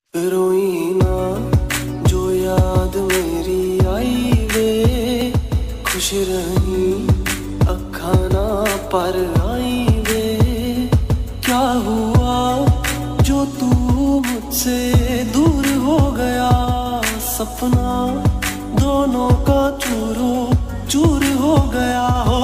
रोई ना जो याद मेरी आई वे, खुश रही अखा ना पर आई वे। क्या हुआ जो तू मुझसे दूर हो गया, सपना दोनों का चूरो चूर हो गया हो।